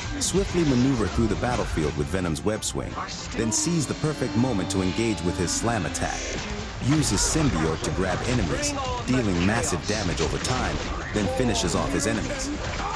Swiftly maneuver through the battlefield with Venom's web swing, then seize the perfect moment to engage with his slam attack. Use his symbiote to grab enemies, dealing massive damage over time, then finishes off his enemies.